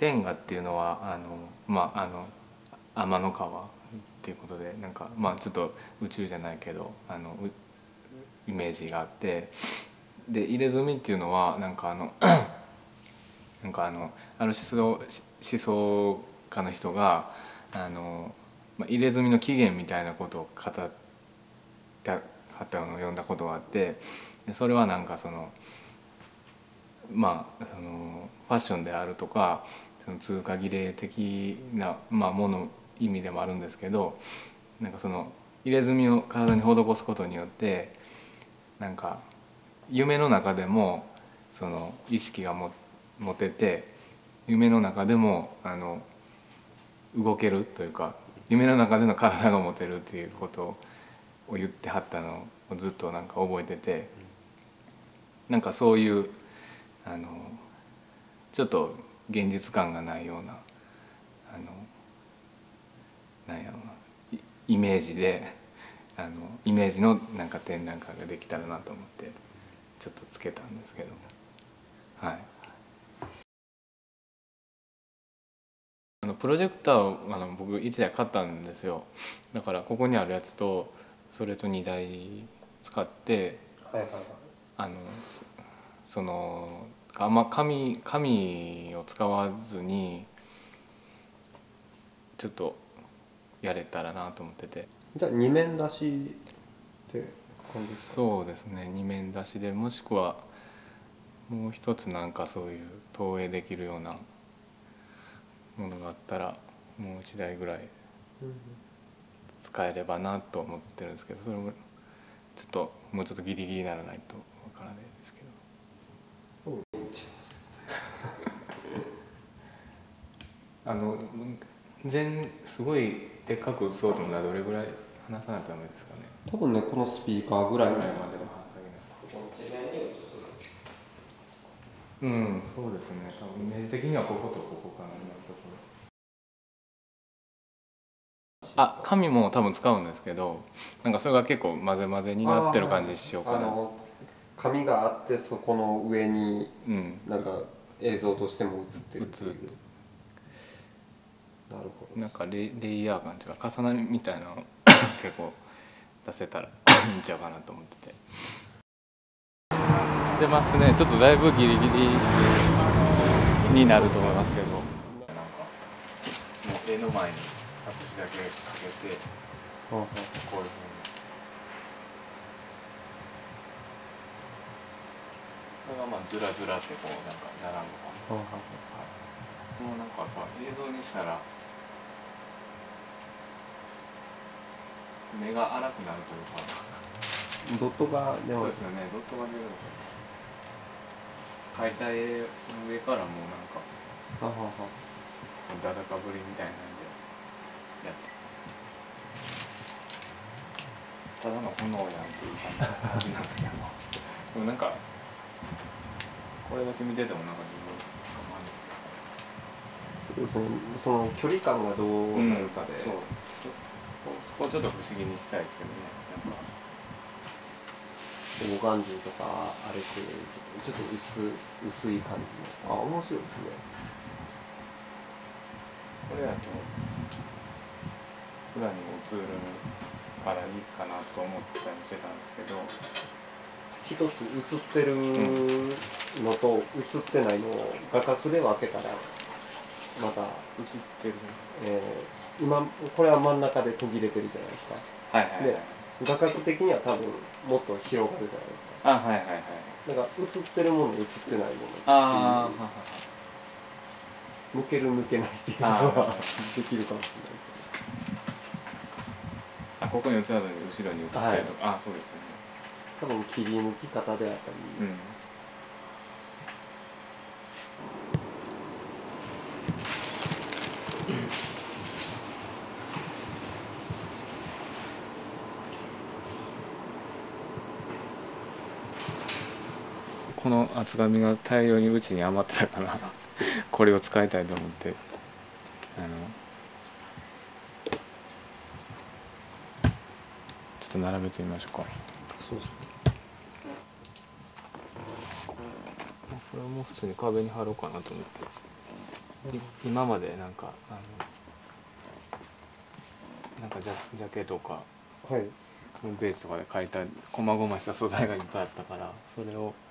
天河っていうのは天の川っていうことで、なんかちょっと宇宙じゃないけどイメージがあって、で入れ墨っていうのはなんかある思想家の人が入れ墨の起源みたいなことを語った方を読んだことがあって、それはなんかファッションであるとかその通過儀礼的な意味でもあるんですけど、なんかその入れ墨を体に施すことによってなんか夢の中でもその意識が持てて、夢の中でも動けるというか、夢の中での体が持てるっていうことを言ってはったのをずっとなんか覚えてて、なんかそういうちょっと現実感がないようななんやろうなイメージでイメージのなんか展覧会ができたらなと思ってちょっとつけたんですけども、はい。プロジェクターを僕1台買ったんですよ。だからここにあるやつとそれと2台使って、その紙を使わずにちょっとやれたらなと思ってて。 じゃあ二面出しで感じですか？ そうですね、二面出しで、もしくはもう一つなんかそういう投影できるようなものがあったらもう1台ぐらい使えればなと思ってるんですけど、それもちょっともうちょっとギリギリにならないとわからないですけど。すごいでっかく映そうと思ったらどれぐらい離さないとダメですかね。 多分ね、このスピーカーぐらいまではうん、そうですね。多分イメージ的にはこことここかな、今のところ。紙も多分使うんですけど、なんかそれが結構混ぜ混ぜになってる感じにしようかな。 紙があってそこの上になんか映像としても映ってるっていう。なるほど。 なんかレイヤー感というか重なりみたいなの結構出せたらいいんちゃうかなと思ってて。してますね。ちょっとだいぶギリギリになると思いますけど、なんか絵の前に私だけかけてこういうふうに。これがずらずらってこうなんか並ぶ感じ。もうなんかやっぱ映像にしたら目が荒くなるというか。 ドットが出ます。 そうですよね、ドットが出る。描いた絵の上からもうなんかだだかぶりみたいなんでやって、ただの炎やんっていう感じなんですけどでもなんかこれだけ見ててもなんかそうですね、その距離感がどうなるかで、 そこをちょっと不思議にしたいですけどね。やっぱ五眼銃とかあれってちょっと薄い感じの、面白いですね。 これやと裏にも映るからいいかなと思ったりしてたんですけど、 一つ映ってるのと映ってないのを画角で分けたらまた映ってる、 今これは真ん中で途切れてるじゃないですか。 はいはいはい、 で画角的には多分もっと広がるじゃないですか。 はいはいはい。 だから映ってるもの映ってないものっていう抜ける抜けないっていうのはできるかもしれないですよね。 ここに映らずに後ろに映ったりとか、そうですよね。 多分切り抜き方であったり、 この厚紙が大量にうちに余ってたからこれを使いたいと思ってちょっと並べてみましょうか。 そうそう。 これはもう普通に壁に貼ろうかなと思って。 今までなんかなんかジャケとか、 はい、 ホームページとかで書いた細々した素材がいっぱいあったから、それをもう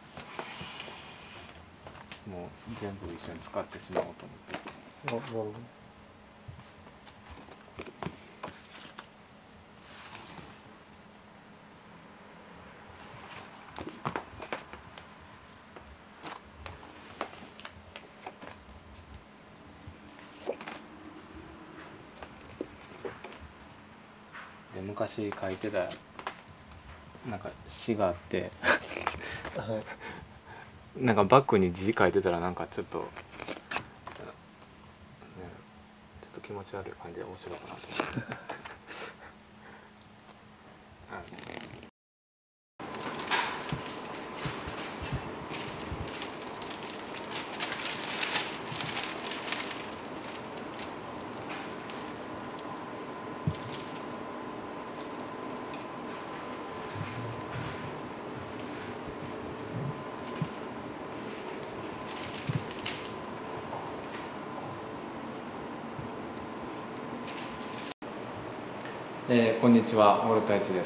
全部一緒に使ってしまおうと思って。 なるほど。 で昔書いてたなんか詩があってはい、 なんかバックに字書いてたらなんかちょっと、ね、ちょっと気持ち悪い感じで面白いかなと思ってこんにちは、オルタイチです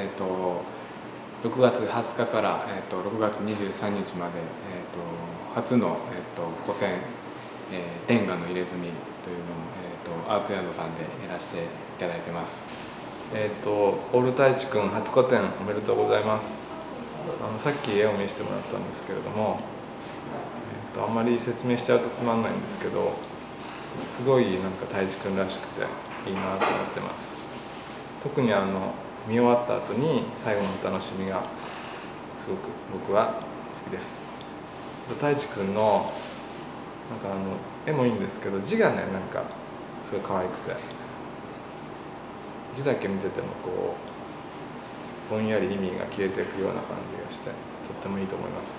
。6月20日から、6月23日まで、初の、個展、レンガの入れ墨というのを、アートヤードさんでやらせていただいてます。 オルタイチ君初個展おめでとうございます。さっき絵を見せてもらったんですけれども、あんまり説明しちゃうとつまんないんですけど、すごいなんか太一君らしくていいなと思ってます。特に見終わった後に最後のお楽しみがすごく僕は好きです。太一君のなんか絵もいいんですけど、字がねなんかすごい可愛くて、字だけ見ててもこうぼんやり意味が消えていくような感じがしてとってもいいと思います。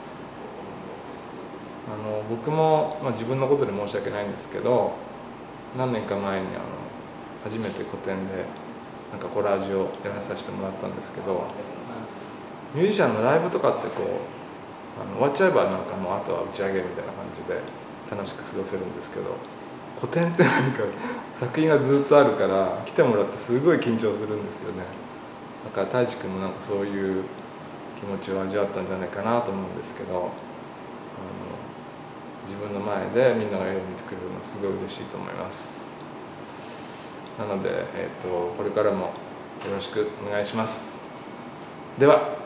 僕も、自分のことで申し訳ないんですけど、何年か前に初めて個展でなんかコラージュをやらさせてもらったんですけど、ミュージシャンのライブとかってこう終わっちゃえばなんかもうあとは打ち上げみたいな感じで楽しく過ごせるんですけど、個展ってなんか作品がずっとあるから来てもらってすごい緊張するんですよね。だから太一君もなんかそういう気持ちを味わったんじゃないかなと思うんですけど、自分の前でみんなが絵を見てくれるのはすごい嬉しいと思います。なので、これからもよろしくお願いします。では。